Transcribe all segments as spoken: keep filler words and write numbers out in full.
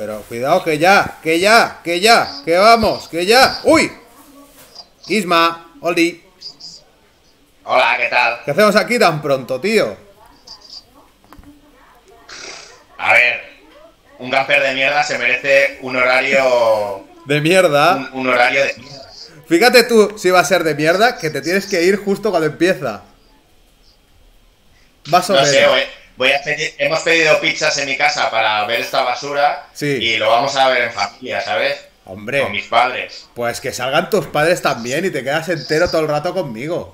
Pero cuidado que ya, que ya, que ya, que vamos, que ya. ¡Uy! Isma, Oli. Hola, ¿qué tal? ¿Qué hacemos aquí tan pronto, tío? A ver, un camper de mierda se merece un horario... De mierda. Un, un horario de mierda. Fíjate tú si va a ser de mierda, que te tienes que ir justo cuando empieza. Más o No menos. sé, voy, voy a pedir, hemos pedido pizzas en mi casa para ver esta basura. Sí. Y lo vamos a ver en familia, ¿sabes? Hombre. Con mis padres. Pues que salgan tus padres también y te quedas entero todo el rato conmigo.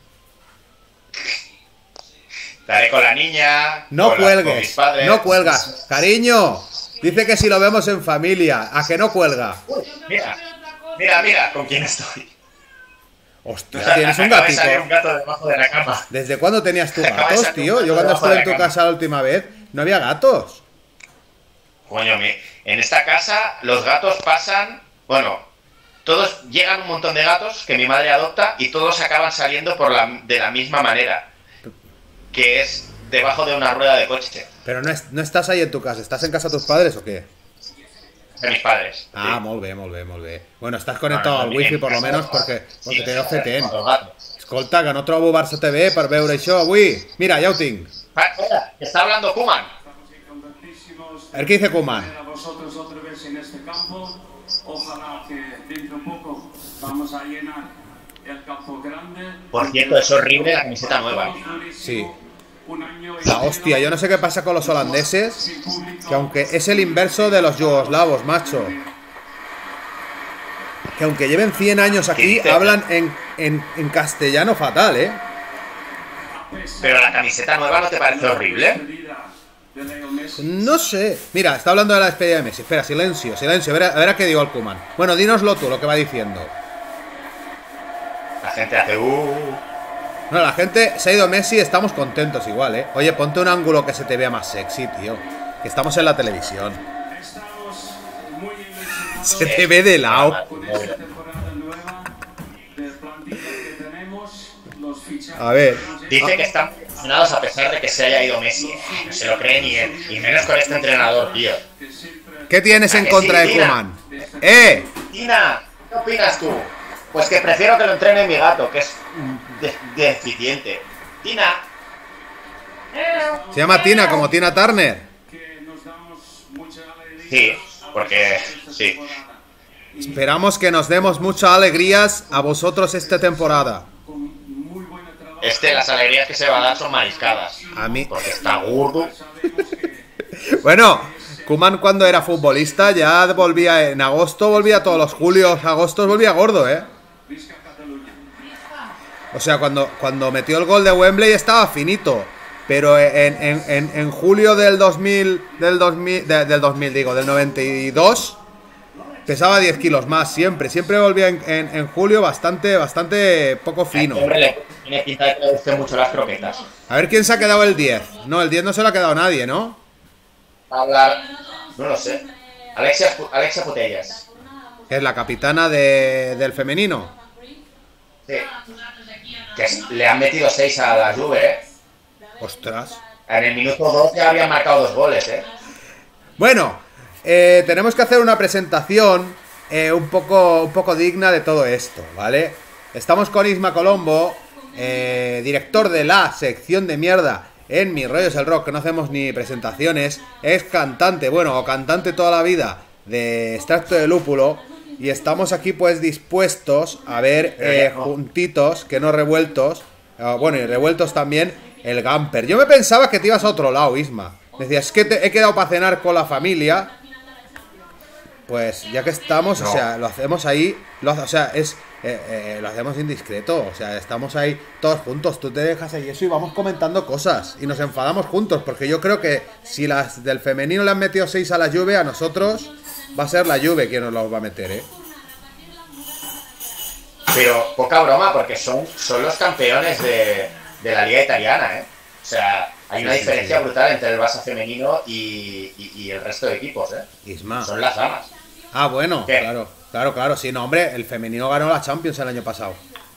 Estaré con la niña. No con la- con mis cuelgues, padres. no cuelgas. Cariño, dice que si lo vemos en familia, ¿a que no cuelga? Mira, mira, mira con quién estoy. Hostia, tienes un Acaba de gatito. salir un gato debajo de la cama. ¿Desde cuándo tenías tú Acaba de gatos, salir tío? un gato Yo cuando debajo estuve de en tu la cama. casa la última vez, no había gatos. Coño, mi- en esta casa los gatos pasan... Bueno, todos llegan un montón de gatos que mi madre adopta y todos acaban saliendo por la, de la misma manera. Que es debajo de una rueda de coche. Pero no, es- no estás ahí en tu casa, ¿estás en casa de tus padres o qué? De mis padres. Ah, Sí. molt bé, molt bé, molt bé. Bueno, estás conectado Ah, al no, wifi en por lo casa menos no. porque, porque Sí, te veo sí, feten. con los gatos. Escolta, que no trobo Barça T V per veure això avui. Mira, ja ho tinc. Ah, espera, está hablando Kuman. A ver qué dice Koeman. A vosotros otra vez en este campo. Ojalá que dentro de poco vamos a llenar el campo grande. Por cierto, es horrible la camiseta nueva. Sí. Un año La hostia, yo no sé qué pasa con los holandeses, que aunque es el inverso de los yugoslavos, macho. Que aunque lleven cien años aquí, dices? hablan en, en, en castellano fatal, ¿eh? Pero la camiseta nueva, ¿no te parece horrible? No sé. Mira, está hablando de la despedida de Messi. Espera, silencio, silencio. A ver, a ver a qué digo el Koeman. Bueno, dínoslo tú, lo que va diciendo. La gente hace... Uh, No, la gente, se ha ido Messi, estamos contentos igual, ¿eh? Oye, ponte un ángulo que se te vea más sexy, tío. Que estamos en la televisión. Estamos muy Se te ve de lado. con esta temporada nueva de plantilla que tenemos, los fichajes. A ver. Dice que están emocionados a pesar de que se haya ido Messi. No se lo cree ni él. Y menos con este entrenador, tío. ¿Qué tienes en ¿A que contra sí, de Tina? Koeman? ¡Eh! Tina, ¿qué opinas tú? Pues que prefiero que lo entrene mi gato, que es de- deficiente. Tina. Se llama Tina, como Tina Turner. Que nos damos mucha alegría. Sí, porque... Sí. Esperamos que nos demos muchas alegrías a vosotros esta temporada. Con muy buena trabajo. Este, las alegrías que se va a dar son mariscadas. A mí. Porque está gordo. Sabemos que Bueno, Koeman cuando era futbolista ya volvía en agosto, volvía todos los julios, agostos, volvía gordo, ¿eh? Visca Cataluña. O sea, cuando, cuando metió el gol de Wembley estaba finito. Pero en, en, en, en julio del dos mil, del dos mil, de- del dos mil digo, del noventa y dos, pesaba diez kilos más siempre. Siempre volvía en, en, en julio bastante, bastante poco fino. Hombre, le tiene pinta de que le gusten mucho las croquetas. A ver quién se ha quedado el diez. No, el diez no se lo ha quedado nadie, ¿no? Hablar... No lo sé. Alexia, Alexia Putellas. Que es la capitana de, del femenino. Sí. Que es- le han metido seis a la Juve, ¿eh? Ostras. En el minuto dos ya habían marcado dos goles, ¿eh? Bueno, eh, tenemos que hacer una presentación eh, un, poco, un poco digna de todo esto, ¿vale? Estamos con Isma Colombo, eh, director de la sección de mierda en Mi Rollo es el Rock, que no hacemos ni presentaciones. Es cantante, bueno, o cantante toda la vida de Extracto de Lúpulo. Y estamos aquí pues dispuestos a ver eh, juntitos, que no revueltos, eh, bueno, y revueltos también, el Gamper. Yo me pensaba que te ibas a otro lado, Isma. Decías, es que te he quedado para cenar con la familia. Pues ya que estamos, No. o sea, lo hacemos ahí, lo hace- o sea, es eh, eh, lo hacemos indiscreto, o sea, estamos ahí todos juntos, tú te dejas ahí eso y vamos comentando cosas y nos enfadamos juntos, porque yo creo que si las del femenino le han metido seis a la Juve, a nosotros va a ser la Juve quien nos los va a meter, ¿eh? Pero poca broma, porque son, son los campeones de, de la liga italiana, ¿eh? O sea, hay una Sí, sí, diferencia sí. brutal entre el Barça femenino y, y, y el resto de equipos, ¿eh? Isma. Son las damas. Ah, bueno, ¿Qué? claro, claro, claro, sí, no, hombre, el femenino ganó la Champions el año pasado.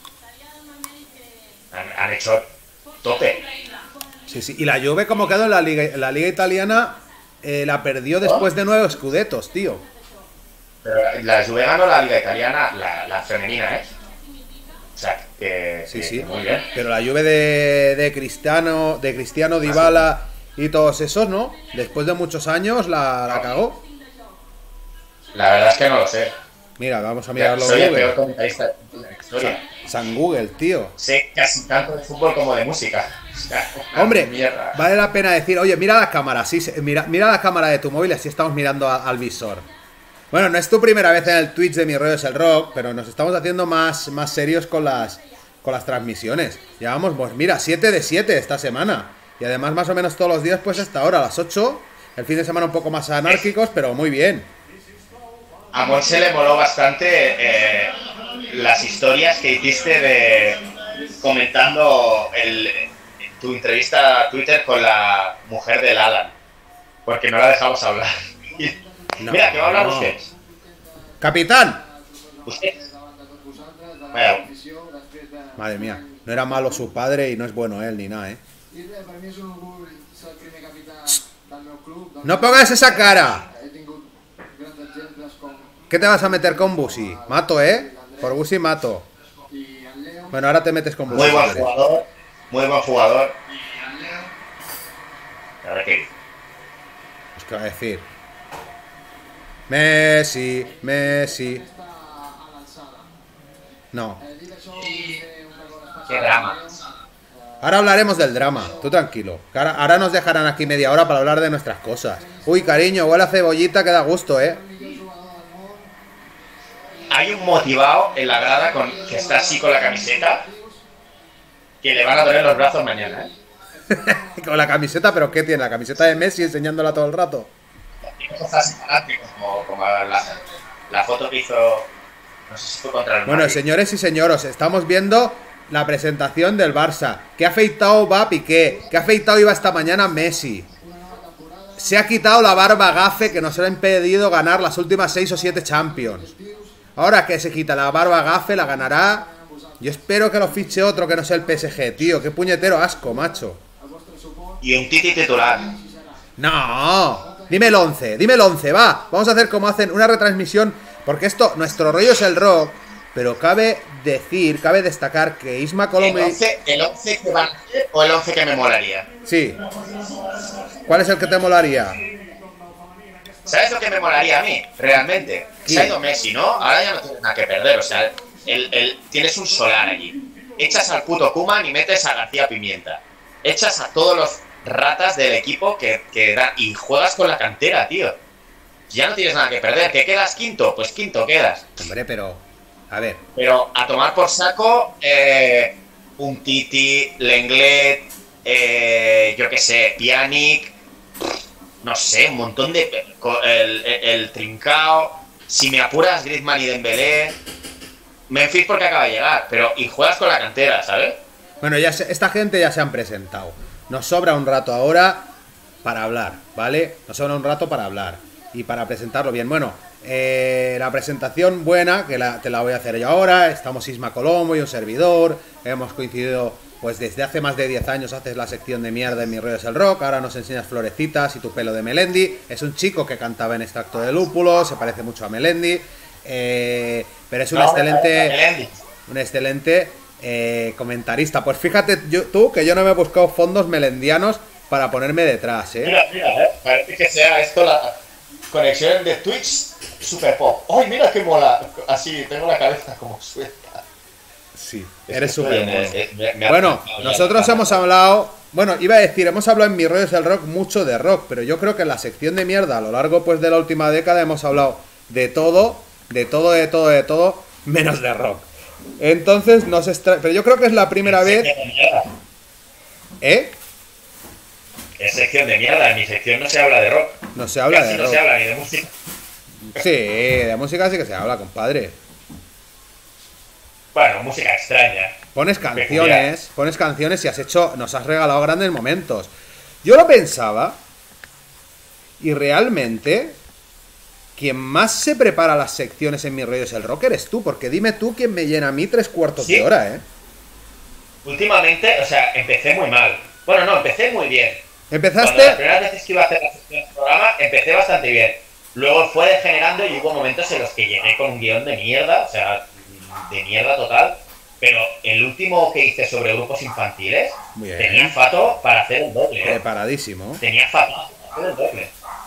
Han, han hecho tope. Sí, sí, y la Juve como quedó en la liga, en la liga italiana, eh, la perdió después de nueve Scudettos, tío. Pero la Juve ganó la Liga Italiana, la, la femenina, ¿eh? O sea, que, Sí, que- sí. que muy bien. Pero la Juve de, de Cristiano, de Cristiano, Dybala y todos esos, ¿no? Después de muchos años la, la cagó. La verdad es que no lo sé. Mira, vamos a mirarlo en Soy el peor Google. comentarista de la historia. San Google, tío. Sé casi tanto de fútbol como de música. O sea, una Hombre, mierda. vale la pena decir, oye, mira la cámara, sí, se- mira, mira la cámara de tu móvil, así estamos mirando a- al visor. Bueno, no es tu primera vez en el Twitch de Mi Rollo es el Rock, pero nos estamos haciendo más, más serios con las, con las transmisiones. Llevamos, pues mira, siete de siete esta semana. Y además más o menos todos los días, pues hasta ahora, a las ocho. El fin de semana un poco más anárquicos, pero muy bien. A Monse le moló bastante eh, las historias que hiciste de comentando el, tu entrevista a Twitter con la mujer del Alan, porque no la dejamos hablar. No, Mira, ¿qué va a hablar no. usted? ¡Capitán! ¿Usted? Vaya, Madre mía, no era malo su padre y no es bueno él ni nada, ¿eh? No pongas esa cara. ¿Qué te vas a meter con Busi? Mato, ¿eh? Por Busi mato. Bueno, ahora te metes con Busi. muy buen si quieres. jugador, muy buen jugador. A ver qué dice. Pues, ¿qué va a decir? Messi, Messi. No. Qué drama. Ahora hablaremos del drama, tú tranquilo. Que Ahora, ahora nos dejarán aquí media hora para hablar de nuestras cosas. Uy, cariño, huele a cebollita que da gusto, ¿eh? Hay un motivado en la grada con, que está así con la camiseta que le van a doler los brazos mañana, ¿eh? Con la camiseta, ¿pero qué tiene? ¿La camiseta de Messi enseñándola todo el rato? Tiene cosas fanáticos, como, como la, la foto que hizo, no sé si fue contra el Bueno, Madrid. señores y señoros, estamos viendo la presentación del Barça. ¿Qué afeitado va Piqué? ¿Qué afeitado iba esta mañana Messi? Se ha quitado la barba gafe que nos ha impedido ganar las últimas seis o siete Champions. Ahora que se quita la barba gafe, la ganará. Yo espero que lo fiche otro que no sea el P S G, tío. Qué puñetero asco, macho. Y un Titi titular. No, dime el once, dime el once, va. Vamos a hacer como hacen una retransmisión. Porque esto, nuestro rollo es el rock. Pero cabe decir, cabe destacar que Isma ¿El Colombia... once, el once que van a hacer o el once que me molaría? Sí. ¿Cuál es el que te molaría? ¿Sabes lo que me molaría a mí? Realmente. ¿Qué? Se ha ido Messi, ¿no? Ahora ya no tienes nada que perder. O sea, el, el- tienes un solar allí. Echas al puto Koeman y metes a García Pimienta. Echas a todos los ratas del equipo que, que dan y juegas con la cantera, tío. Ya no tienes nada que perder. ¿Que quedas quinto? Pues quinto quedas. Hombre, pero... A ver, Pero a tomar por saco eh, un Titi, Lenglet, eh, yo qué sé, Pjanic, no sé, un montón de... co- El, el, el Trincao, si me apuras Griezmann y Dembélé, Memphis porque acaba de llegar, pero y juegas con la cantera, ¿sabes? bueno, ya se- esta gente ya se han presentado. Nos sobra un rato ahora para hablar, ¿vale? Nos sobra un rato para hablar y para presentarlo bien. Bueno, eh, la presentación buena, que la- te la voy a hacer yo ahora. Estamos Isma Colombo y un servidor. Hemos coincidido, pues desde hace más de diez años haces la sección de mierda en Mi Rollo es el Rock. Ahora nos enseñas florecitas y tu pelo de Melendi. Es un chico que cantaba en Extracto de Lúpulo, se parece mucho a Melendi. eh, pero es un No, excelente... Melendi. Un excelente eh, comentarista. Pues fíjate yo, tú que yo no me he buscado fondos melendianos para ponerme detrás, ¿eh? Mira, mira, eh, parece que sea esto la conexión de Twitch super pop. ¡Ay, mira qué mola! Así, tengo la cabeza como suelta. Sí, Es eres que estoy súper en- mono. eh, me- me ha Bueno, apuntado ya nosotros la- hemos hablado... Bueno, iba a decir, hemos hablado en Mi Rollo es el Rock mucho de rock, pero yo creo que en la sección de mierda a lo largo pues de la última década hemos hablado de todo, de todo, de todo, de todo, menos de rock. Entonces, nos extra... Pero yo creo que es la primera vez... Sección de mierda. ¿Eh? Es sección de mierda, en mi sección no se habla de rock. No se habla Casi de no rock. se habla ni de música. Sí, de música sí que se habla, compadre. Bueno, música extraña. Pones Peculiar. canciones, pones canciones y has hecho, nos has regalado grandes momentos. Yo lo pensaba y realmente quien más se prepara las secciones en Mi Rollo es el Rock eres tú, porque dime tú quién me llena a mí tres cuartos ¿Sí? de hora, ¿eh? Últimamente, o sea, empecé muy mal. Bueno, no, empecé muy bien. ¿Empezaste? Cuando las primeras veces que iba a hacer la sección del programa, empecé bastante bien. Luego fue degenerando y hubo momentos en los que llegué con un guión de mierda, o sea, de mierda total. Pero el último que hice sobre grupos infantiles, tenía fato para hacer un doble. ¿eh? Preparadísimo. Tenía fato para hacer un doble.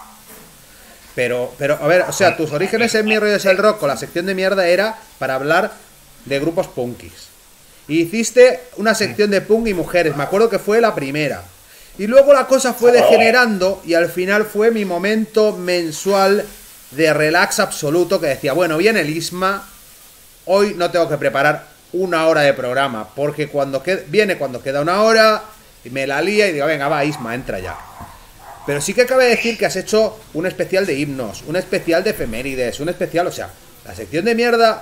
Pero, pero, a ver, o sea, tus orígenes en Mi Rollo es el Rock con la sección de mierda era para hablar de grupos punkis. Y hiciste una sección de punk y mujeres, me acuerdo que fue la primera. Y luego la cosa fue degenerando y al final fue mi momento mensual de relax absoluto que decía, bueno, viene el Isma, hoy no tengo que preparar una hora de programa, porque cuando qued- viene cuando queda una hora, y me la lía y digo, venga, va, Isma, entra ya. Pero sí que cabe decir que has hecho un especial de himnos, un especial de efemérides, un especial, o sea, la sección de mierda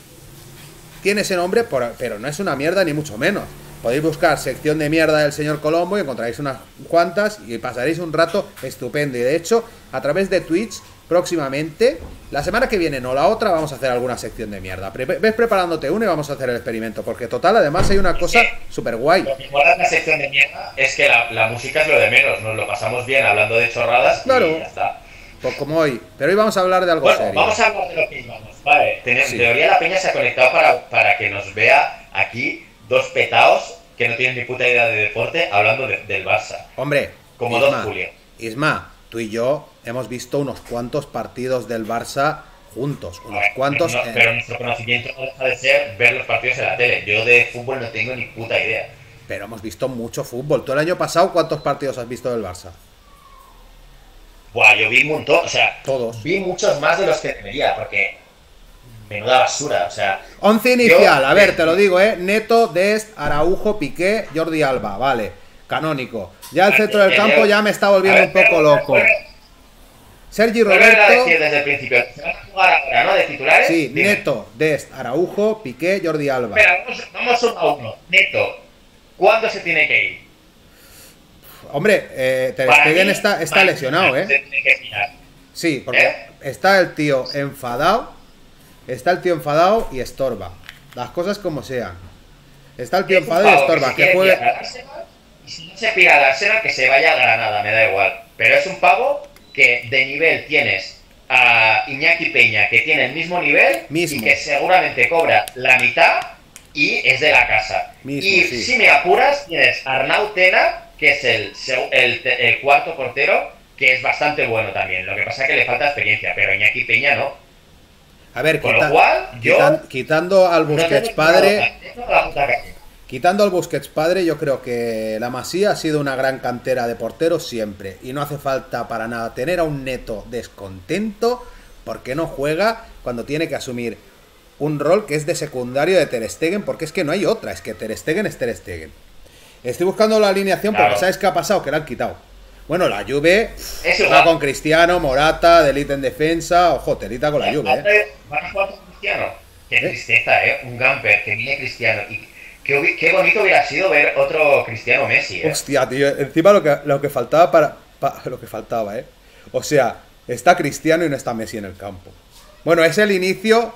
tiene ese nombre, por- pero no es una mierda ni mucho menos. Podéis buscar sección de mierda del señor Colombo y encontraréis unas cuantas y pasaréis un rato estupendo. Y de hecho, a través de Twitch, próximamente, la semana que viene, no la otra, vamos a hacer alguna sección de mierda. Pre- ves preparándote una y vamos a hacer el experimento, porque total, además hay una cosa súper guay. Lo que mola de la sección de mierda es que la, la música es lo de menos, nos lo pasamos bien hablando de chorradas Claro. y ya está. Pues como hoy. Pero hoy vamos a hablar de algo Bueno, serio. vamos a hablar de lo que íbamos. Vale, en Sí. teoría la peña se ha conectado para, para que nos vea aquí dos petaos que no tienen ni puta idea de deporte hablando de- del Barça. Hombre, Como Isma, dos Julio. Isma, tú y yo hemos visto unos cuantos partidos del Barça juntos. Unos A ver, cuantos. no- en- Pero nuestro conocimiento no deja de ser ver los partidos en la tele. Yo de fútbol no tengo ni puta idea. Pero hemos visto mucho fútbol. ¿Tú el año pasado cuántos partidos has visto del Barça? Buah, yo vi un montón, o sea, Todos. vi muchos más de los que debería, porque menuda basura, o sea, Once inicial, Yo- a ver, te lo digo, ¿eh? Neto, Dest, Araujo, Piqué, Jordi Alba, vale. Canónico. Ya el centro del campo ya me está volviendo A ver, un poco pero- loco. vuelve- Sergi vuelve a Roberto. decir desde el principio, ¿se van a jugar ahora, no? De titulares. Sí, Dime. Neto, Dest, Araujo, Piqué, Jordi Alba. Espera, vamos, vamos uno a uno. Neto, ¿cuándo se tiene que ir? Hombre, eh, Ter Para Stegen mí, está, está mañana lesionado, Se ¿eh? tiene que tirar. Sí, porque ¿Eh? está el tío enfadado, está el tío enfadado y estorba. Las cosas como sean. Está el tío Es un enfadado y pavo que estorba. se Que quiere juegue. pirar al Arsenal, y si no se pira al Arsenal, que se vaya a Granada, me da igual. Pero es un pavo que de nivel tienes a Iñaki Peña, que tiene el mismo nivel Mismo. y que seguramente cobra la mitad y es de la casa. Mismo, y sí. si me apuras, tienes a Arnau Tena, que es el, seg- el, te- el cuarto portero, que es bastante bueno también. Lo que pasa es que le falta experiencia, pero Iñaki Peña no. A ver, Con quita- lo cual, yo... quitan- quitando al no Busquets tengo padre. nada, la puta calle. Quitando al Busquets padre, yo creo que la Masía ha sido una gran cantera de porteros siempre. Y no hace falta para nada tener a un Neto descontento porque no juega cuando tiene que asumir un rol que es de secundario de Ter Stegen, porque es que no hay otra, es que Ter Stegen es Ter Stegen. Estoy buscando la alineación porque Claro. ¿sabes qué ha pasado? Que la han quitado. Bueno, la Juve Es va igual. con Cristiano, Morata, De Ligt en defensa, ojo, telita con la Juve, ¿eh? ¿Van a jugar con Cristiano? Qué ¿Eh? tristeza, ¿eh? Un Gamper que viene Cristiano. Y qué, hubi- qué bonito hubiera sido ver otro Cristiano Messi, ¿eh? Hostia, tío, encima lo que, lo que faltaba para, pa- lo que faltaba, ¿eh? O sea, está Cristiano y no está Messi en el campo. Bueno, es el inicio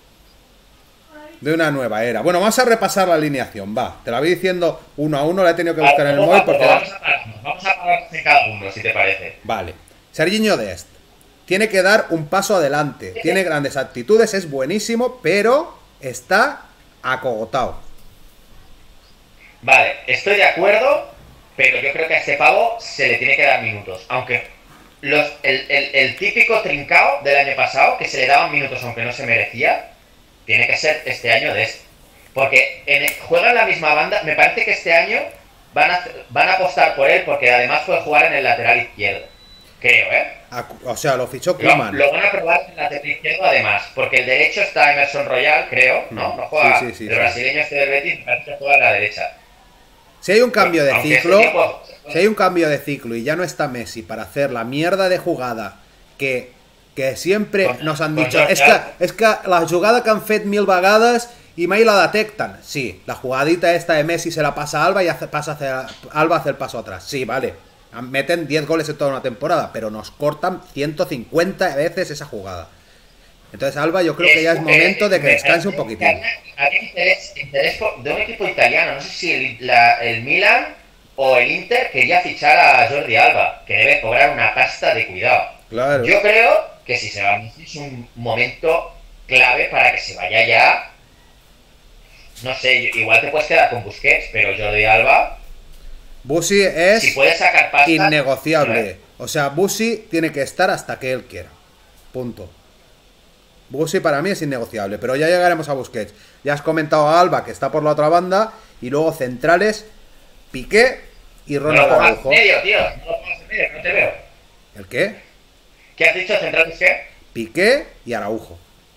de una nueva era. Bueno, vamos a repasar la alineación, va. Te la voy diciendo uno a uno, la he tenido que buscar en el Poco a móvil poco, porque... Vamos a pararnos, vamos a pararnos de cada uno, si te parece. Vale. Serginho Dest tiene que dar un paso adelante. Tiene grandes actitudes, es buenísimo, pero está acogotado. Vale, estoy de acuerdo, pero yo creo que a este pavo se le tiene que dar minutos. Aunque los, el, el, el típico trincao del año pasado, que se le daban minutos aunque no se merecía, tiene que ser este año de este. Porque en, juegan la misma banda, me parece que este año van a, van a apostar por él, porque además puede jugar en el lateral izquierdo. Creo, ¿eh? Acu- O sea, lo fichó Lo, Koeman. lo van a probar en el lateral izquierdo además, porque el derecho está Emerson Royal, creo, ¿no? No juega, Sí, sí, sí, el sí. brasileño este del Betis, me parece que juega a la derecha. Si hay un cambio de Aunque ciclo, este tipo- si hay un cambio de ciclo y ya no está Messi para hacer la mierda de jugada que, que siempre Con- nos han con dicho, George és que, Alba. és que la jugada que han fet mil vegades y mai la detectan. Sí, la jugadita esta de Messi se la pasa a Alba y hace, pasa hacia, Alba hace el paso atrás. Sí, vale. Meten diez goles en toda una temporada, pero nos cortan ciento cincuenta veces esa jugada. Entonces Alba yo creo que ya es momento de que me descanse un parece poquitín. que Había interés, interés por- de un equipo italiano, no sé si el, la- el Milan o el Inter quería fichar a Jordi Alba, que debe cobrar una pasta de cuidado. Claro. Yo creo que si se va es un momento clave para que se vaya ya. No sé, igual te puedes quedar con Busquets, pero Jordi Alba, Busi es si puede sacar pasta, innegociable. O sea, Busi tiene que estar hasta que él quiera. Punto. Busi para mí es innegociable, pero ya llegaremos a Busquets. Ya has comentado a Alba, que está por la otra banda, y luego centrales, Piqué y No lo Ronald pongas en Araujo. medio, tío. No lo pongas en medio, no te veo. ¿El qué? ¿Qué has dicho? ¿Centrales qué? Piqué y Araujo.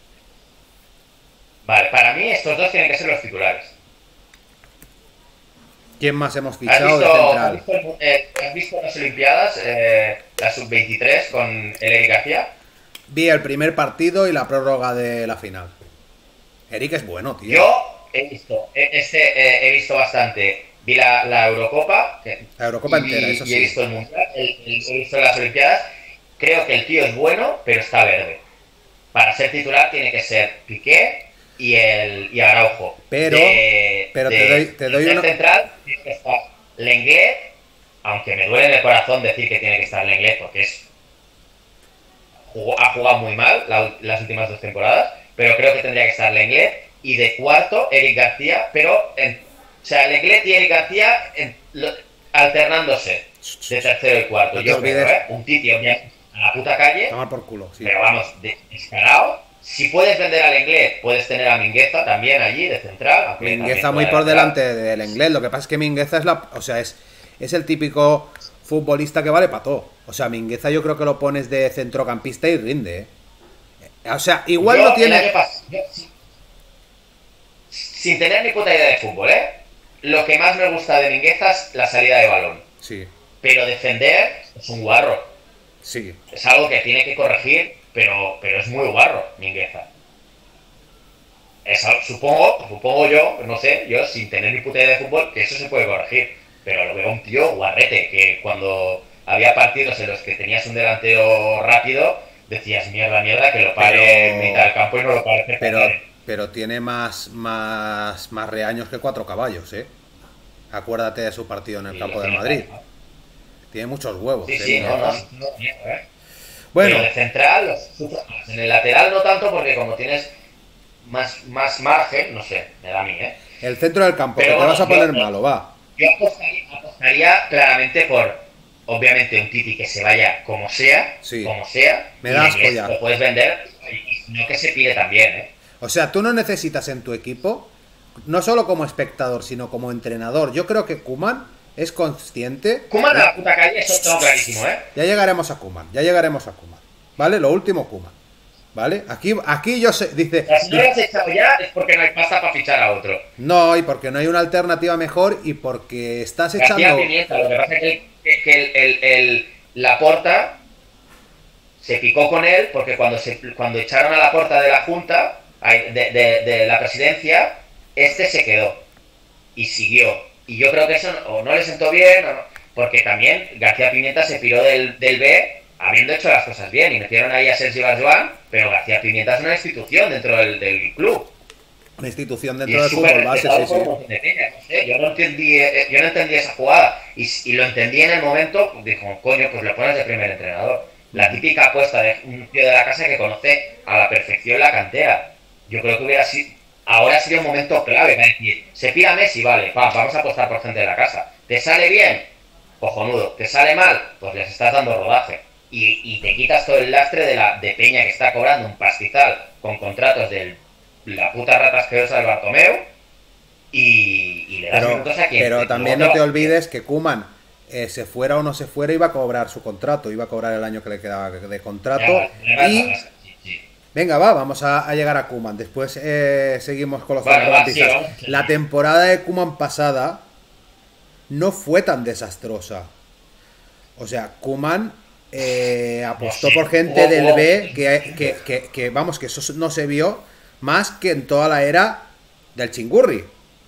Vale, para mí estos dos tienen que ser los titulares. ¿Quién más hemos ¿Has fichado de visto, has central? visto, el- eh, ¿has visto las Olimpiadas, eh, la sub veintitrés con el Eric García? Vi el primer partido y la prórroga de la final. Eric es bueno, tío. Yo he visto, eh, este, eh, he visto bastante. Vi la, la Eurocopa. Que, La Eurocopa y vi- entera, eso Y he sí. visto el Mundial, el- el- he visto las Olimpiadas. Creo que el tío es bueno, pero está verde. Para ser titular tiene que ser Piqué y el y Araujo. Pero- De- pero te de doy- te doy tercer una- central tiene que estar Lenglet, aunque me duele en el corazón decir que tiene que estar Lenglet porque es jugó- ha jugado muy mal la- las últimas dos temporadas, pero creo que tendría que estar Lenglet y de cuarto Eric García, pero en, o sea, Lenglet y Eric García en- lo- alternándose de tercero y cuarto. No te Yo creo, olvides. ¿eh? Un titio obviamente, a la puta calle, Tomar por culo, sí. pero vamos, de- descarado. Si puedes vender al Lenglet, puedes tener a Mingueza también allí de central. aunque Mingueza también muy juega por de lateral. delante del inglés. Lo que pasa es que Mingueza es la. O sea, es, es el típico futbolista que vale para todo. O sea, Mingueza yo creo que lo pones de centrocampista y rinde, ¿eh? O sea, igual Yo, no el tiene. año pas- yo, sin, sin tener ni puta idea de fútbol, ¿eh? Lo que más me gusta de Mingueza es la salida de balón. Sí, Pero defender es un guarro. sí. Es algo que tiene que corregir, pero, pero es muy guarro, Mingueza. Es algo- supongo, supongo yo, no sé, yo sin tener ni puta idea de fútbol, que eso se puede corregir. Pero lo veo un tío guarrete, que cuando había partidos en los que tenías un delantero rápido, decías mierda, mierda, que lo pare Pero- en mitad del campo y no lo pare Pero, Fernández. pero tiene más, más, más reaños que cuatro caballos, ¿eh? Acuérdate de su partido en el Sí, campo lo del tiene Madrid. claro. Tiene muchos huevos. Sí, ¿eh? sí, no, no, Mingueza. no, no, niego, ¿eh? Bueno, Pero de central, los sufro más. En el lateral no tanto, porque como tienes más, más margen, no sé, me da a mí, ¿eh? el centro del campo, Pero que te bueno, vas a poner yo- malo, va. Yo apostaría, apostaría claramente por, obviamente, un Titi que se vaya como sea, Sí. como sea. Me y da en asco inglés ya. Lo puedes vender, y no que se pide también, ¿eh? O sea, tú no necesitas en tu equipo, no solo como espectador, sino como entrenador. Yo creo que Koeman es consciente. Koeman a la puta calle, eso lo tengo clarísimo, ¿eh? Ya llegaremos a Koeman, ya llegaremos a Koeman. ¿Vale? Lo último, Koeman. ¿Vale? Aquí, aquí yo sé, dice. O sea, si no lo has echado ya, es porque no hay pasta para fichar a otro. No, y porque no hay una alternativa mejor y porque estás García echando. Pimienta, lo que pasa es que, el, que- que el, el, el- Laporta se picó con él porque cuando se cuando echaron a Laporta de la Junta, ay, de, de, de la presidencia, este se quedó y siguió. Y yo creo que eso o no le sentó bien, o no, porque también García Pimienta se piró del, del B habiendo hecho las cosas bien y metieron ahí a Sergi Barjuan, pero García Pimienta es una institución dentro del, del club. Una institución Y dentro es del súper fútbol base, respetado sí, por un sí. montón de peña, no sé, yo no entendí, eh, yo no entendí esa jugada y, y lo entendí en el momento, dijo, coño, pues le pones de primer entrenador. La típica apuesta de un tío de la casa que conoce a la perfección la cantera. Yo creo que hubiera sido, ahora sería un momento clave para decir, se pira Messi, vale, va, vamos a apostar por gente de la casa. ¿Te sale bien? Cojonudo. ¿Te sale mal? Pues les estás dando rodaje. Y, y te quitas todo el lastre de la de Peña que está cobrando un pastizal con contratos de la puta rata asquerosa del Bartomeu y, y le das Pero, minutos a quien pero te- también luego no te va- olvides que Koeman, eh, se fuera o no se fuera, iba a cobrar su contrato, iba a cobrar el año que le quedaba de contrato. Ya, ya, Y ya, sí, sí. venga, va, vamos a, a llegar a Koeman. Después eh, seguimos con los Vale, va, centrocampistas. sí, vamos. La temporada de Koeman pasada no fue tan desastrosa. O sea, Koeman eh, apostó No, sí. por gente Hubo- del hubo- B que, que, que, que, vamos, que eso no se vio más que en toda la era del Chingurri.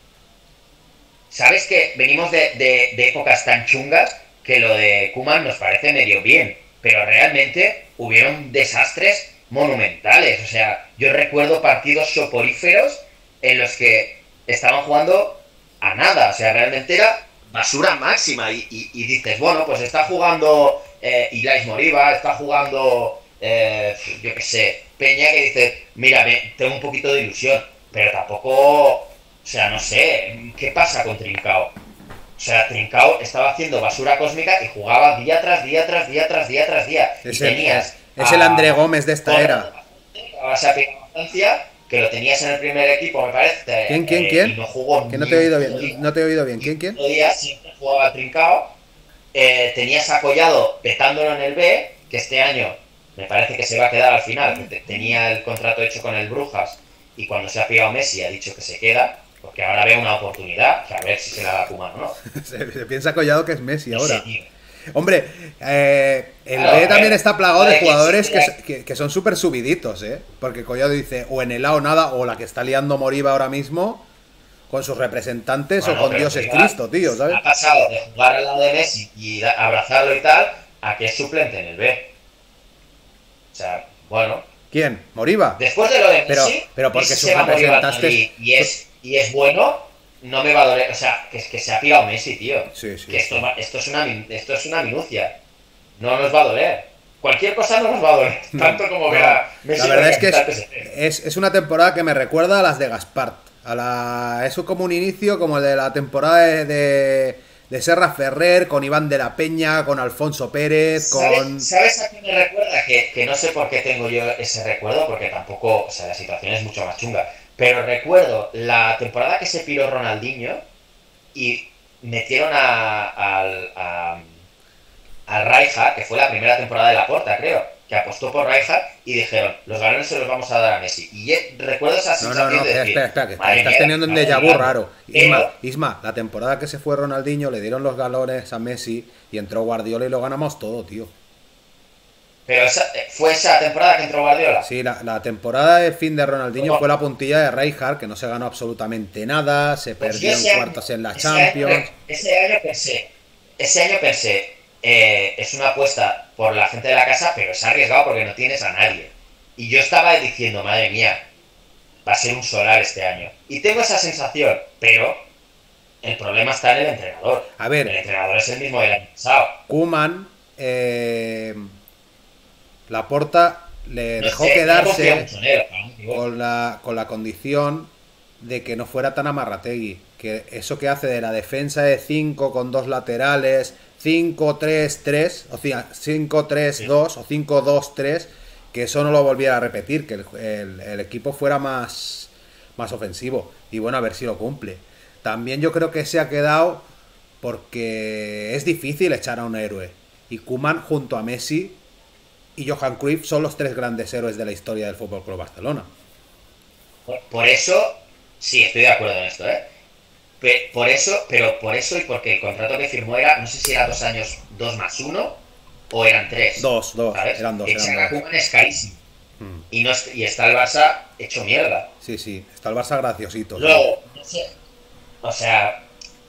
¿Sabes que venimos de, de- de épocas tan chungas que lo de Koeman nos parece medio bien? Pero realmente hubieron desastres monumentales. O sea, yo recuerdo partidos soporíferos en los que estaban jugando a nada. O sea, realmente era basura máxima. Y, y, y dices, bueno, pues está jugando eh, Ilais Moriba, está jugando, eh, yo qué sé, Peña, que dice, mira, me, tengo un poquito de ilusión, pero tampoco, o sea, no sé, ¿qué pasa con Trincao? O sea, Trincao estaba haciendo basura cósmica y jugaba día tras día, tras día, tras día, tras día. Es y el, tenías... es el André Gómez de esta era. Ahora se ha pegado bastante, que lo tenías en el primer equipo, me parece. ¿Quién, quién, eh, quién? Y no jugó Que no te he oído bien. No te he oído bien. ¿Quién, quién? Otro día siempre jugaba Trincao. Eh, tenías a Collado petándolo en el B, que este año me parece que se va a quedar al final. Que tenía el contrato hecho con el Brujas y cuando se ha pillado Messi ha dicho que se queda. Porque ahora ve una oportunidad, que a ver si se la da a Koeman o no. se, se piensa Collado que es Messi ahora. Sí, Hombre, eh, el claro, B también eh, está plagado de que jugadores sí, que, que, que son súper subiditos, ¿eh? Porque Collado dice, o en el A o nada, o la que está liando Moriba ahora mismo, con sus representantes, bueno, o con pero Dios es igual, Cristo, tío, ¿sabes? Ha pasado de jugar al lado de Messi y abrazarlo y tal, a que es suplente en el B. O sea, bueno. ¿Quién? ¿Moriba? Después de lo de pero, Messi, pero porque Messi sus se va a Moriba al representantes... Madrid y es, y es bueno, no me va a doler. O sea, que, que se ha pillado Messi, tío. Sí, sí, que esto, sí. va- esto, es una, min- esto es una minucia. No nos va a doler. Cualquier cosa no nos va a doler. Tanto como ver a Messi. La verdad es que representar es, P S G. es, es una temporada que me recuerda a las de Gaspart. A la, eso como un inicio, como el de la temporada de, de, de Serra Ferrer, con Iván de la Peña, con Alfonso Pérez, con... ¿Sabes, ¿Sabes a qué me recuerda? Que, que no sé por qué tengo yo ese recuerdo, porque tampoco, o sea, la situación es mucho más chunga. Pero recuerdo la temporada que se piró Ronaldinho y metieron a, al, a, a Rijkaard, que fue la primera temporada de Laporta, creo, que apostó por Rijkaard y dijeron, los balones se los vamos a dar a Messi. Y eh, recuerdo esa No, sensación no, no, de espera, decir, espera, espera, que "Madre estás mía, teniendo un madre déjà vu mía". raro. Pero- Isma, Isma, la temporada que se fue Ronaldinho le dieron los galones a Messi y entró Guardiola y lo ganamos todo, tío. Pero esa, fue esa temporada que entró Guardiola. Sí, la, la temporada de fin de Ronaldinho ¿Cómo? fue la puntilla de Rijkaard, que no se ganó absolutamente nada, se Pues perdió yo en ese año- cuartos en la ese Champions. Año, ese año pensé, ese año pensé, eh, es una apuesta por la gente de la casa, pero es arriesgado porque no tienes a nadie. Y yo estaba diciendo, madre mía, va a ser un solar este año. Y tengo esa sensación, pero el problema está en el entrenador. A ver. El entrenador es el mismo del año pasado. Koeman, eh, Laporta le No dejó sé, no confío quedarse mucho en él, ¿no? Digo, con la, con la condición de que no fuera tan amarrategui. Que eso que hace de la defensa de cinco con dos laterales, cinco tres tres, o sea, cinco tres dos o cinco dos tres, que eso no lo volviera a repetir, que el, el- el equipo fuera más, más ofensivo. Y bueno, a ver si lo cumple. También yo creo que se ha quedado porque es difícil echar a un héroe. Y Koeman junto a Messi y Johan Cruyff son los tres grandes héroes de la historia del Fútbol Club Barcelona. Por, por eso, sí, estoy de acuerdo en esto, ¿eh? Pe- por eso, pero por eso y porque el contrato que firmó era, no sé si era dos años, dos más uno, o eran tres. Dos, dos, ¿sabes? eran dos, Echar eran a dos. Koeman es carísimo. Mm. Y, no, es- y está el Barça hecho mierda. Sí, sí, está el Barça graciosito. ¿no? Luego, no sé, o sea,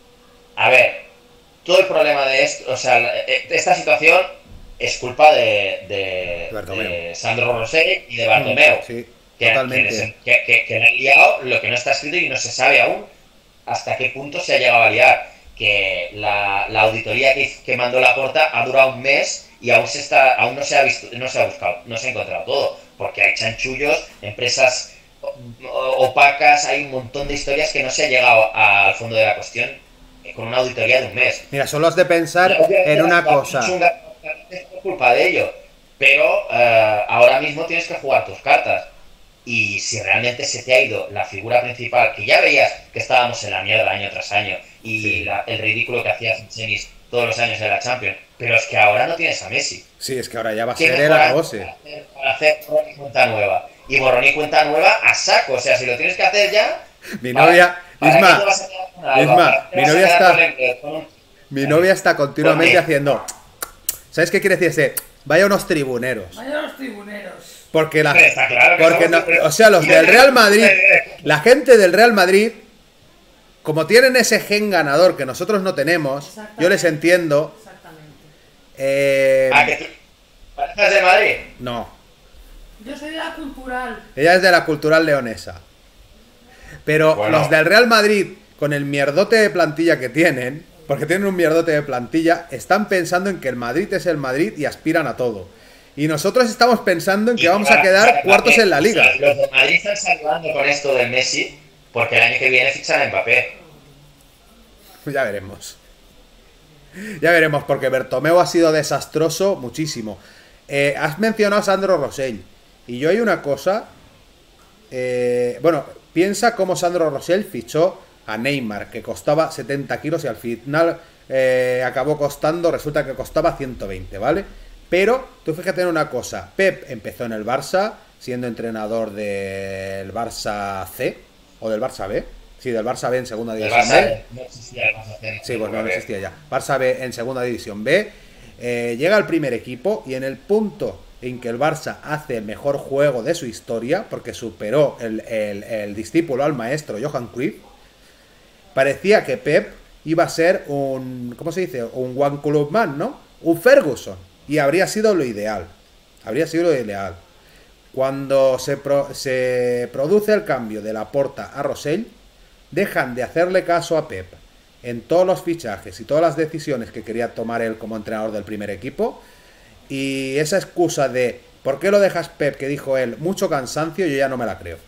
a ver, todo el problema de esto, o sea, la- eh, esta situación es culpa de, de, Bartomeu. de Sandro Rosell y de Bartomeu. Sí, que, totalmente. que, que, que le han liado lo que no está escrito y no se sabe aún hasta qué punto se ha llegado a liar. Que la, la auditoría que, que mandó Laporta ha durado un mes y aún se está, aún no se ha visto, no se ha buscado, no se ha encontrado todo, porque hay chanchullos, empresas o- o- opacas, hay un montón de historias que no se ha llegado al fondo de la cuestión eh, con una auditoría de un mes. Mira, solo has de pensar Obviamente, en una la cosa. chunga es por culpa de ello, pero eh, ahora mismo tienes que jugar tus cartas. Y si realmente se te ha ido la figura principal, que ya veías que estábamos en la mierda año tras año, y Sí. la- el ridículo que hacías en semis todos los años en la Champions, pero es que ahora no tienes a Messi. Sí, es que ahora ya va a ¿Qué ser el mejor acabose. para hacer, para hacer borrón y cuenta nueva? Y borrón y cuenta nueva a saco, o sea, si lo tienes que hacer ya... Mi ¿para- novia, para qué Isma, te vas a quedar con algo? Isma, ¿Para qué te mi vas a novia quedar está- con el- con un- Mi novia está continuamente ¿Por qué? haciendo. ¿Sabes qué quiere decir ese? Vaya unos tribuneros. Vaya los tribuneros. Porque la Está claro que porque somos no- tribuneros. o sea, los Y del de- Real Madrid, la gente del Real Madrid, como tienen ese gen ganador que nosotros no tenemos, yo les entiendo. Exactamente. eh, Ah, que tú... ¿Parejas de Madrid? no, Yo soy de la cultural. ella es de la cultural leonesa. Pero Bueno. los del Real Madrid, con el mierdote de plantilla que tienen, porque tienen un mierdote de plantilla, están pensando en que el Madrid es el Madrid y aspiran a todo. Y nosotros estamos pensando en que Y vamos para- a quedar para- cuartos para- en la liga. o sea, los de Madrid están saludando con esto de Messi porque el año que viene fichan a Mbappé. Ya veremos. Ya veremos, porque Bertomeu ha sido desastroso muchísimo. Eh, has mencionado a Sandro Rosell. Y yo hay una cosa... eh, bueno, piensa cómo Sandro Rosell fichó a Neymar, que costaba setenta kilos y al final eh, acabó costando, resulta que costaba ciento veinte, ¿vale? Pero tú fíjate en una cosa, Pep empezó en el Barça, siendo entrenador del Barça C, o del Barça B, sí, del Barça B en segunda El división Barça B. no existía el Barça C. Sí, pues no, no existía ya. Barça B en segunda división B. Eh, llega al primer equipo y en el punto en que el Barça hace el mejor juego de su historia, porque superó el, el, el discípulo al maestro Johan Cruyff, parecía que Pep iba a ser un, ¿cómo se dice? Un One Club Man, ¿no? Un Ferguson. Y habría sido lo ideal. Habría sido lo ideal. Cuando se, pro, se produce el cambio de Laporta a Rosell, dejan de hacerle caso a Pep en todos los fichajes y todas las decisiones que quería tomar él como entrenador del primer equipo. Y esa excusa de ¿por qué lo dejas Pep? Que dijo él, mucho cansancio, yo ya no me la creo.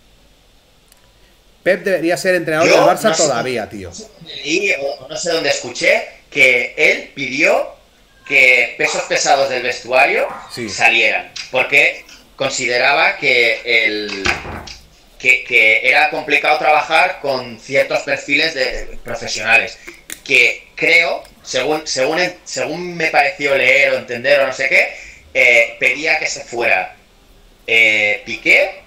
Pep debería ser entrenador Yo del Barça no sé- todavía, tío. No sé dónde leí o no sé dónde escuché que él pidió que pesos pesados del vestuario Sí. salieran, porque consideraba que el que, que era complicado trabajar con ciertos perfiles de profesionales, que creo, según según según me pareció leer o entender o no sé qué, eh, pedía que se fuera eh, Piqué.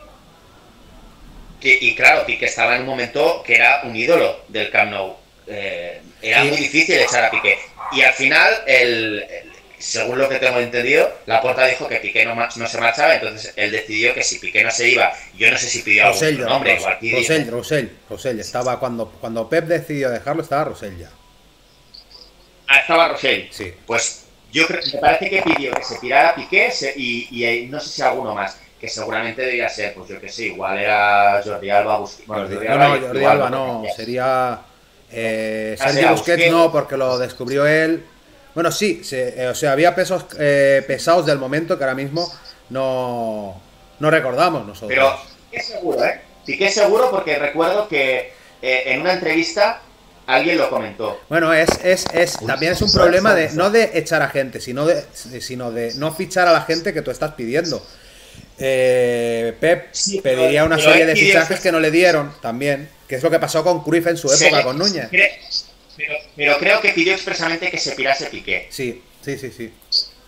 Que- y claro, Piqué estaba en un momento que era un ídolo del Camp Nou. Eh, era Sí. muy difícil echar a Piqué. Y al final, el, el- según lo que tengo entendido, Laporta dijo que Piqué no, ma- no se marchaba, entonces él decidió que si Piqué no se iba, yo no sé si pidió algún Rosell, otro nombre, Ros- igual pidió- Rosell, Rosell, Rosell, estaba cuando, cuando Pep decidió dejarlo, estaba Rosell ya. Ah, estaba Rosell. Sí. Pues yo creo, me parece que pidió que se tirara Piqué se- y, y eh, no sé si alguno más, que seguramente debía ser, pues yo que sé, igual era Jordi Alba, Busquets. Bueno, Jordi, Jordi no, Alba no, igual Jordi Alba lo no, conocía. sería eh, Ah, Sergio sea, Busquets Busquets. no, porque lo descubrió él. Bueno, sí, se- eh, o sea, había pesos eh, pesados del momento que ahora mismo no, no recordamos nosotros. Pero Piqué seguro, ¿eh? Piqué seguro porque recuerdo que eh, en una entrevista alguien lo comentó. Bueno, es, es, es también es un problema de no de echar a gente, sino de, sino de no fichar a la gente que tú estás pidiendo. Eh, Pep Sí, pediría pero- una pero serie él de pidió fichajes que- que no le dieron también, que es lo que pasó con Cruyff en su Se época le- con Núñez. cre- Pero, pero creo que pidió expresamente que se pirase Piqué. Sí, sí, sí, sí.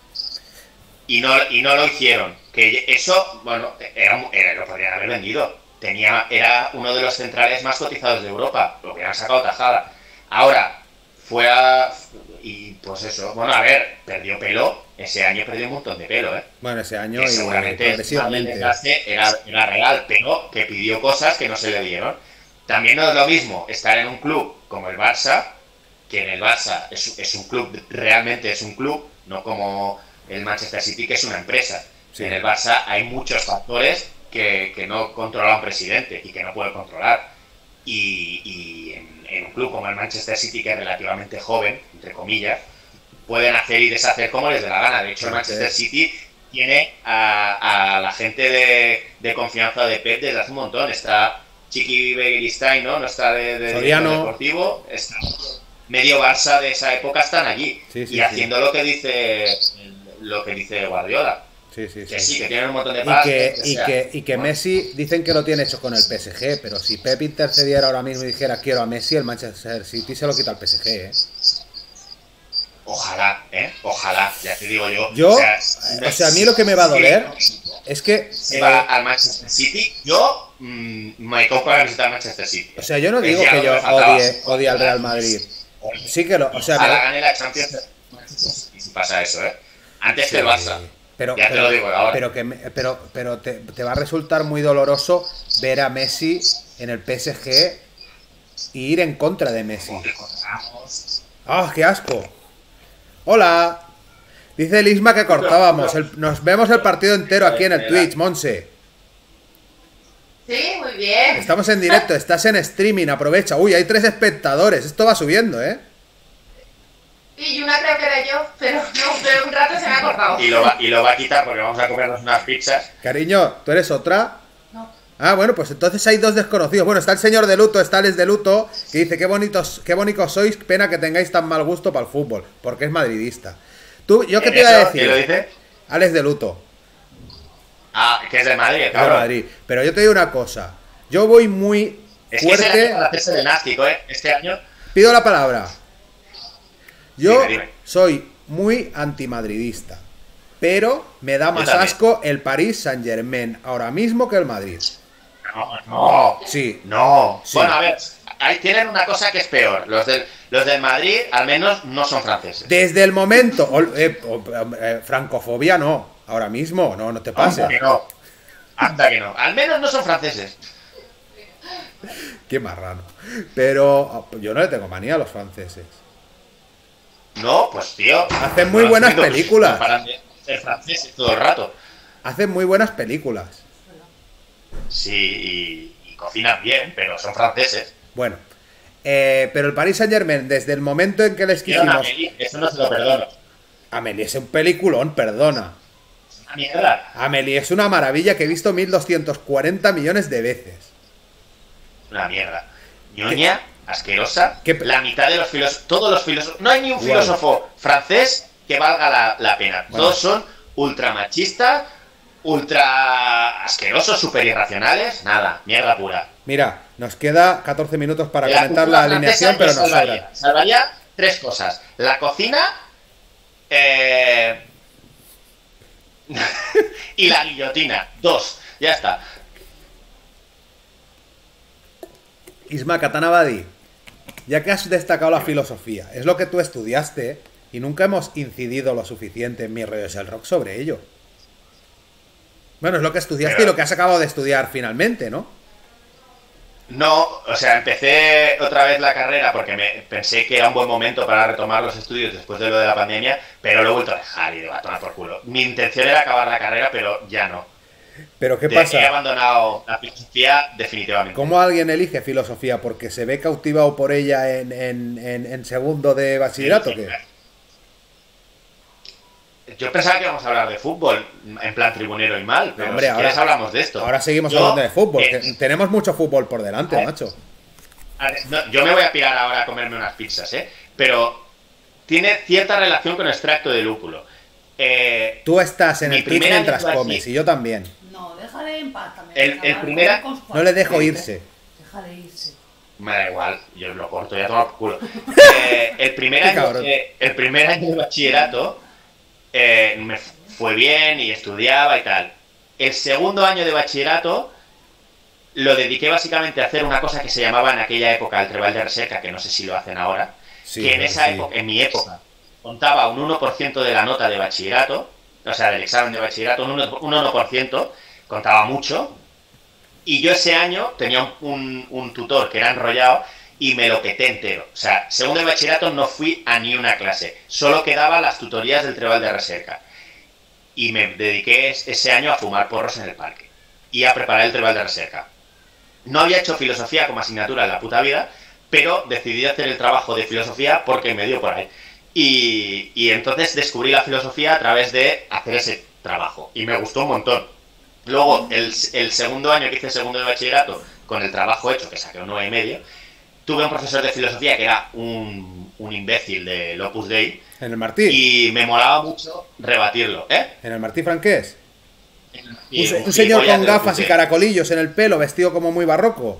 Y no, y no lo hicieron. Que eso, bueno, era, un- era- lo podrían haber vendido. Tenía, era uno de los centrales más cotizados de Europa. Lo hubieran sacado tajada. Ahora, fue a... Y pues eso, bueno, a ver, perdió pelo. Ese año perdió un montón de pelo, ¿eh? Bueno, ese año Que y seguramente el progresivamente. desgaste era, era real, pero que pidió cosas que no se le dieron. También no es lo mismo estar en un club como el Barça, que en el Barça es, es un club, realmente es un club, no como el Manchester City, que es una empresa. Sí. En el Barça hay muchos factores que, que no controla un presidente y que no puede controlar. Y, y en, en un club como el Manchester City, que es relativamente joven, entre comillas, pueden hacer y deshacer como les dé la gana. De hecho, el Manchester City tiene a, a la gente de, de confianza de Pep desde hace un montón. Está Chiqui Begiristain, ¿no? No está de, de Soriano. director deportivo. Está medio Barça de esa época están allí. Sí, sí, y haciendo lo que dice lo que dice Guardiola. Sí, sí, Que sí. sí, que tienen un montón de Y pasta. que, que y, sea. que, y que Messi dicen que lo tiene hecho con el P S G, pero si Pep intercediera ahora mismo y dijera quiero a Messi, el Manchester City se lo quita al P S G, ¿eh? Ojalá, ¿eh? Ojalá, ya te digo yo. Yo, o sea, a mí lo que me va a doler es que... Se eh, va al Manchester City, yo mm, me compro la camiseta del Manchester City. o sea, yo no Es digo ya que lo yo me faltaba. odie, odie al Real Madrid. Sí que lo... O sea, Ojalá me- gane la Champions del Manchester City si pasa eso, ¿eh? Antes que el Sí, Barça. Pero, Ya te pero, lo digo ahora. pero, que, me- pero, pero te, te va a resultar muy doloroso ver a Messi en el P S G y ir en contra de Messi. Porque cortamos. ¡Ah, qué asco! ¡Hola! Dice el Isma que cortábamos. El- nos vemos el partido entero aquí en el Twitch, Monse. Sí, muy bien. Estamos en directo, estás en streaming, aprovecha. Uy, hay tres espectadores. Esto va subiendo, ¿eh? Y una creo que era yo, pero no, pero un rato se me ha cortado. Y lo va, y lo va a quitar porque vamos a comernos unas pizzas. Cariño, ¿tú eres otra? No. Ah, bueno, pues entonces hay dos desconocidos. Bueno, está el señor de luto, está Alex de luto, que dice, qué bonitos, qué bonitos sois, pena que tengáis tan mal gusto para el fútbol, porque es madridista. Tú, ¿yo qué te iba a decir? ¿Quién lo dice? Alex de luto. Ah, que es de Madrid, Es de cabrón. Madrid. Pero yo te digo una cosa, yo voy muy Es que es el año fuerte... para hacerse el elástico, ¿eh? Este año... Pido la palabra. Yo Dime, dime. soy muy antimadridista, pero me da Yo más también. asco el Paris Saint-Germain ahora mismo que el Madrid. No, no. Sí. No. Sí. Bueno, a ver, ahí tienen una cosa que es peor. Los del, los del Madrid, al menos, no son franceses. Desde el momento... ol- eh, o- eh, francofobia no, ahora mismo, no, no te Anda que pases. no. Anda que no. Al menos no son franceses. Qué marrano. Pero yo no le tengo manía a los franceses. No, pues tío. Hacen muy no buenas entiendo, películas. no paran de ser franceses todo el rato. Hacen muy buenas películas. Sí, y, y cocinan bien, pero son franceses. Bueno, eh, pero el Paris Saint-Germain, desde el momento en que les Quiero una quisimos... peli, eso no se lo perdono. Amelie es un peliculón, perdona. Una mierda. Amelie es una maravilla que he visto mil doscientos cuarenta millones de veces. Una mierda. Ñoña, asquerosa. ¿Qué? La mitad de los filósofos, todos los filósofos, no hay ni un Guau. filósofo francés que valga la, la pena. Bueno. Todos son ultra machistas, ultra asquerosos, super irracionales. Nada, mierda pura. Mira, nos queda catorce minutos para La comentar cultura la alineación, francesa pero yo nos salvaría, sobra. salvaría tres cosas. La cocina eh, y la guillotina. Dos. Ya está. Isma Katanabadi, ya que has destacado la filosofía, es lo que tú estudiaste y nunca hemos incidido lo suficiente en mi rollo el rock sobre ello. Bueno, es lo que estudiaste Pero- y lo que has acabado de estudiar finalmente, ¿no? No, o sea, empecé otra vez la carrera porque me pensé que era un buen momento para retomar los estudios después de lo de la pandemia, pero lo he vuelto a dejar y de a tomar por culo. Mi intención era acabar la carrera, pero ya no. Pero ¿qué De- He pasa? abandonado la filosofía definitivamente. ¿Cómo alguien elige filosofía? ¿Porque se ve cautivado por ella en, en- en- en segundo de bachillerato? ¿Qué? Yo pensaba que íbamos a hablar de fútbol, en plan tribunero y mal, pero Hombre, si ahora- quieres hablamos de esto. Ahora seguimos Yo, hablando de fútbol. eh, que tenemos mucho fútbol por delante, eh, macho. A ver, no, yo me voy a pirar ahora a comerme unas pizzas, ¿eh? Pero tiene cierta relación con extracto de lúpulo. Eh, Tú estás en mi el Twitch primer año mientras de comes bachiller- y yo también. No, déjale en paz también. El- el chaval, primera- con los No le dejo cuartos. irse. Déjale irse. Me da igual, yo lo corto ya todo por culo. Eh, el, primer Qué año, cabrón. de- el primer año de bachillerato eh, me fue bien y estudiaba y tal. El segundo año de bachillerato lo dediqué básicamente a hacer una cosa que se llamaba en aquella época el Treball de Recerca, que no sé si lo hacen ahora, Sí, que en creo esa sí. época, en mi época, contaba un uno por ciento de la nota de bachillerato, o sea, del examen de bachillerato, un uno, un uno por ciento, contaba mucho. Y yo ese año tenía un, un- un tutor que era enrollado y me lo peté entero. O sea, segundo de bachillerato no fui a ni una clase, solo quedaba las tutorías del Treball de Recerca. Y me dediqué es- ese año a fumar porros en el parque y a preparar el Treball de Recerca. No había hecho filosofía como asignatura en la puta vida, pero decidí hacer el trabajo de filosofía porque me dio por ahí. Y, y entonces descubrí la filosofía a través de hacer ese trabajo. Y me gustó un montón. Luego, el, el segundo año que hice segundo de bachillerato, con el trabajo hecho, que saqué un nueve y medio, tuve un profesor de filosofía que era un, un imbécil del Opus Dei En el Martí. y me molaba mucho rebatirlo, ¿eh? En el Martí franqués. Y Un, se- un un señor gilipollas con del Opus gafas y Dei. caracolillos en el pelo, vestido como muy barroco.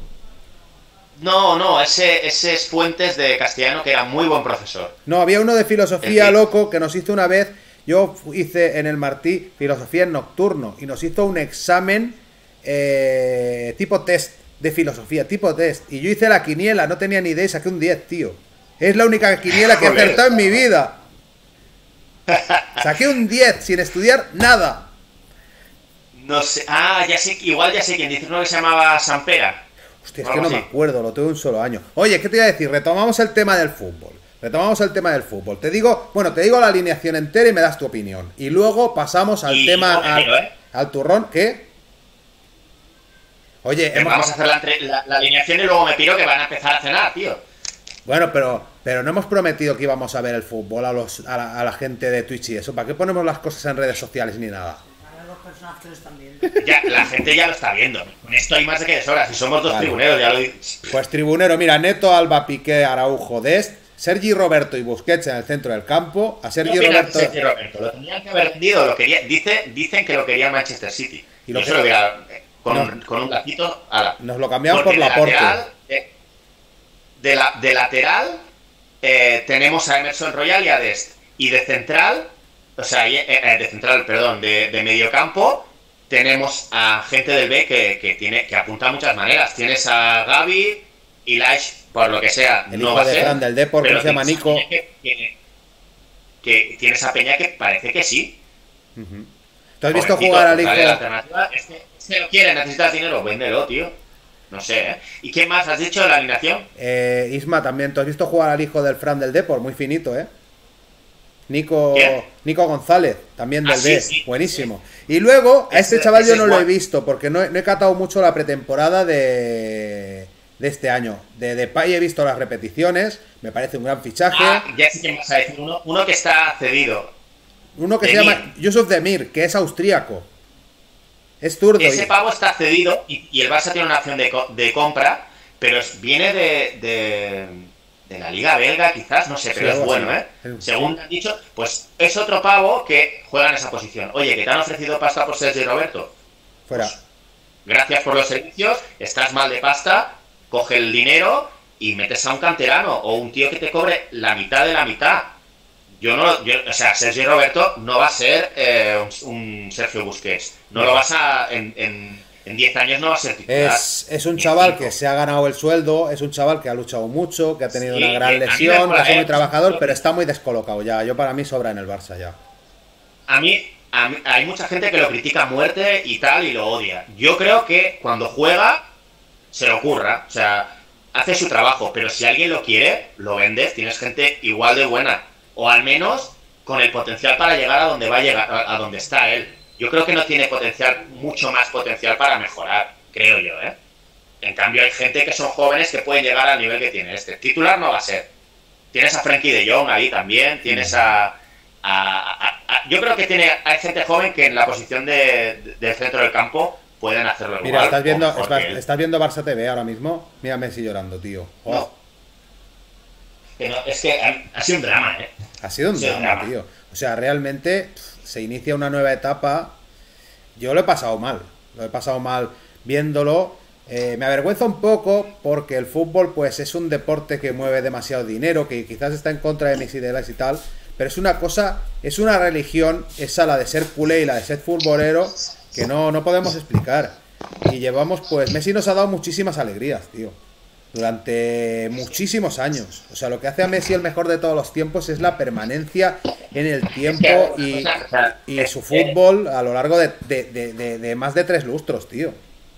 No, no, ese, ese es Fuentes de castellano, que era muy buen profesor. No, había uno de filosofía El que- loco que nos hizo una vez. Yo fu- hice en el Martí filosofía en nocturno y nos hizo un examen eh, tipo test de filosofía, tipo test. Y yo hice la quiniela, no tenía ni idea y saqué un diez, tío. Es la única quiniela que he Joder. acertado en mi vida. Saqué un diez sin estudiar nada. No sé, ah, ya sé, igual ya sé quién dice uno que se llamaba Sampera. Hostia, es O que algo no me así. acuerdo, lo tuve un solo año. Oye, ¿qué te iba a decir? Retomamos el tema del fútbol. Retomamos el tema del fútbol. Te digo, bueno, te digo la alineación entera y me das tu opinión. Y luego pasamos al Y tema, no me al, miro, ¿eh? al turrón. ¿Qué? Oye, Eh, hemos- Vamos a hacer la, entre- la- la alineación y luego me piro que van a empezar a cenar, tío. bueno, pero, Pero no hemos prometido que íbamos a ver el fútbol a, los, a, la, a la gente de Twitch y eso. ¿Para qué ponemos las cosas en redes sociales ni nada? A los personajes también. Ya, la gente ya lo está viendo. Con esto hay más de que de sobra. Si somos dos Vale. tribuneros, ya lo digo. Pues tribunero, mira, Neto, Alba, Piqué, Araujo, Dest, Sergi Roberto y Busquets en el centro del campo. A Sergi ¿Qué opinas Roberto... de Sergi Roberto? Lo tenían que haber vendido. Lo quería, dice, dicen que lo quería Manchester City. Y lo Yo que- se lo hubiera... Con, No. un, con un gatito... Ala. Nos lo cambiamos Porque por de Laporte. lateral, eh, de, la, de lateral eh, tenemos a Emerson Royal y a Dest. Y de central, o sea, eh, eh, de central, perdón, de, de mediocampo, tenemos a gente del B que, que tiene que apunta a muchas maneras. Tienes a Gaby y Laish, por lo que sea, El no hijo va a de ser. Fran del Depor, que pero se llama tienes a Nico. Peña Que, que, que tienes a Peña que parece que sí. Ujú. ¿Tú has visto Pobrecito, jugar al pues, hijo? vale, la alternativa es que si lo quiere, necesitas dinero, véndelo, tío. No sé, ¿eh? ¿Y quién más has dicho de la alineación? Eh, Isma también. ¿Tú has visto jugar al hijo del Fran del Depor? Muy finito, ¿eh? Nico, ¿Quién? Nico González, también del Ah, sí, B. sí, Buenísimo. Y luego, a este Ese- chaval yo ese no es lo he guay. visto porque no he, no he catado mucho la pretemporada de, de este año. De Depay he visto las repeticiones. Me parece un gran fichaje. Ah, ya sé quién vas a decir. Uno, uno que está cedido. Uno que se Demir. llama Yusuf Demir, que es austríaco. Es zurdo. Ese y- pavo está cedido y, y el Barça tiene una opción de, co- de compra, pero es- viene de, de, de la Liga Belga, quizás, no sé, pero Sí, es algo bueno, así. ¿eh? Sí. Según han dicho, pues es otro pavo que juega en esa posición. Oye, que te han ofrecido pasta por Sergio Roberto. Fuera. Gracias por los servicios, estás mal de pasta, coge el dinero y metes a un canterano o un tío que te cobre la mitad de la mitad. Yo no, yo, o sea, Sergio Roberto no va a ser eh, un, un Sergio Busquets. No lo vas a, en, en, en diez años no va a ser titular. Es, es un Ni chaval cinco. que se ha ganado el sueldo, es un chaval que ha luchado mucho, que ha tenido Sí, una gran que a mí me lesión, que mola, ha sido muy ¿eh? trabajador, pero está muy descolocado ya. Yo para mí sobra en el Barça ya. A mí, a mí- hay mucha gente que lo critica a muerte y tal y lo odia. Yo creo que cuando juega se le ocurra, o sea, hace su trabajo, pero si alguien lo quiere, lo vendes, tienes gente igual de buena, o al menos con el potencial para llegar a donde va a llegar, a a donde está él. Yo creo que no tiene potencial, mucho más potencial para mejorar, creo yo, ¿eh? En cambio hay gente que son jóvenes que pueden llegar al nivel que tiene este. Titular no va a ser. Tienes a Frenkie de Jong ahí también, tienes a... a- a- a- yo creo que tiene hay gente joven que en la posición de, de- del centro del campo pueden hacerlo Mira, igual. estás viendo, o mejor estás, que él. estás viendo Barça T V ahora mismo. Mira Messi llorando, tío. Oh, No. Que no, es que ha, ha sido un drama, ¿eh? ha sido un Sí, drama, drama. tío. O sea, realmente pff, se inicia una nueva etapa. Yo lo he pasado mal. Lo he pasado mal viéndolo. Eh, me avergüenza un poco porque el fútbol pues es un deporte que mueve demasiado dinero, que quizás está en contra de mis ideales y tal, pero es una cosa, es una religión, esa la de ser culé y la de ser futbolero, que no, no podemos explicar. Y llevamos, pues, Messi nos ha dado muchísimas alegrías, tío, durante muchísimos años. O sea, lo que hace a Messi el mejor de todos los tiempos es la permanencia en el tiempo y, y su fútbol a lo largo de, de, de, de, de más de tres lustros, tío.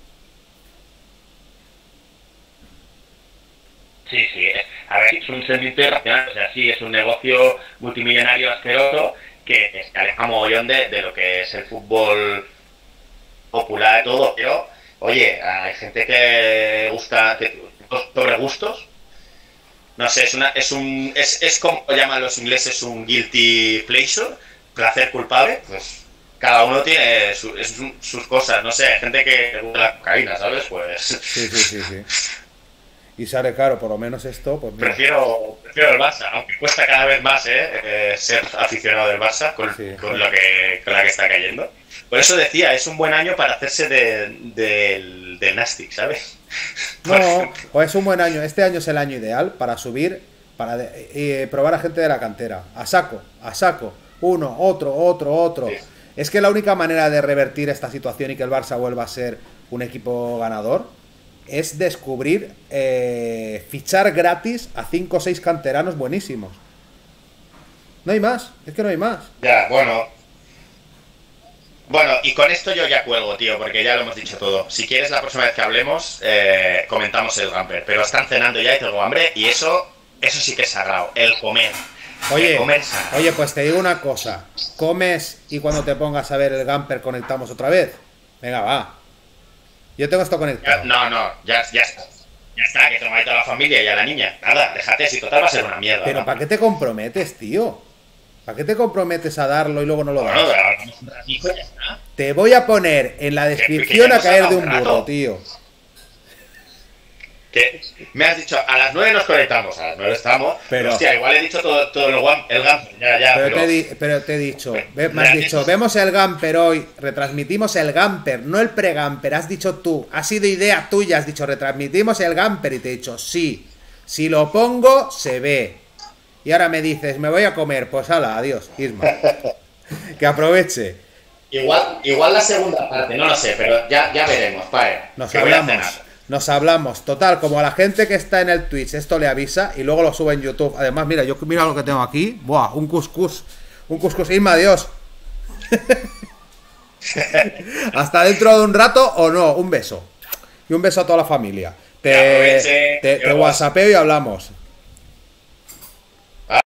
Sí, sí. A ver, es un sentimiento irracional. O sea, sí, es un negocio multimillonario asqueroso que se aleja mogollón de, de lo que es el fútbol popular y todo. Pero, oye, hay gente que gusta, que, sobre gustos. No sé, es una, es un, es, es como llaman los ingleses un guilty pleasure, placer culpable. Pues cada uno tiene su, es su- sus cosas. No sé, hay gente que le gusta la cocaína, ¿sabes? Pues Sí, sí, sí, sí. Y sale caro, por lo menos esto, pues mira. prefiero, prefiero el Barça, aunque cuesta cada vez más ¿eh? Eh, ser aficionado del Barça con, Sí. con, lo que, con la que está cayendo. Por eso decía, es un buen año para hacerse de, del, del Nastic, ¿sabes? No, pues es un buen año. Este año es el año ideal para subir, para de- eh, probar a gente de la cantera. A saco, a saco. Uno, otro, otro, otro. Sí. Es que la única manera de revertir esta situación y que el Barça vuelva a ser un equipo ganador es descubrir, eh, fichar gratis a cinco o seis canteranos buenísimos. No hay más, es que no hay más. Ya, bueno. Bueno, y con esto yo ya cuelgo, tío, porque ya lo hemos dicho todo. Si quieres, la próxima vez que hablemos, eh, comentamos el Gamper. Pero están cenando ya y tengo hambre, y eso, eso sí que es sagrado, el comer. Oye, El comer sagrado. oye, pues te digo una cosa. ¿Comes y cuando te pongas a ver el Gamper conectamos otra vez? Venga, va. Yo tengo esto Ya- conectado. no, no, ya, ya está. Ya está, que toma ahí toda la familia y a la niña. Nada, déjate, si total va a ser una mierda. Pero ¿no? ¿para qué te comprometes, tío? ¿Para qué te comprometes a darlo y luego no lo das? Bueno, hagamos un ratito y ya está. Te voy a poner en la descripción ya a nos caer ha de dado un un burro, rato. tío. Que me has dicho, a las nueve nos conectamos, a las nueve estamos. Pero- Hostia, igual he dicho todo, todo lo guam, el gamper, ya, ya. Pero, Pero, te, di- pero te he dicho, ve- me has me has dicho, dicho- vemos el Gamper hoy, retransmitimos el Gamper, no el pre-Gamper, has dicho tú, ha sido idea tuya, has dicho, retransmitimos el Gamper, y te he dicho, sí, si lo pongo, se ve. Y ahora me dices, me voy a comer, pues hala, adiós, Isma. Que aproveche, igual, igual la segunda parte, no lo sé, pero ya, ya veremos, Pae. nos que voy a hablamos, cenar. nos hablamos, total, como a la gente que está en el Twitch, esto le avisa, y luego lo sube en YouTube, además, mira, yo mira lo que tengo aquí, buah, un couscous, un couscous, Isma, adiós. Hasta dentro de un rato o no, un beso. Y un beso a toda la familia. Que Te, aproveche, te, te Dios. whatsappeo y hablamos.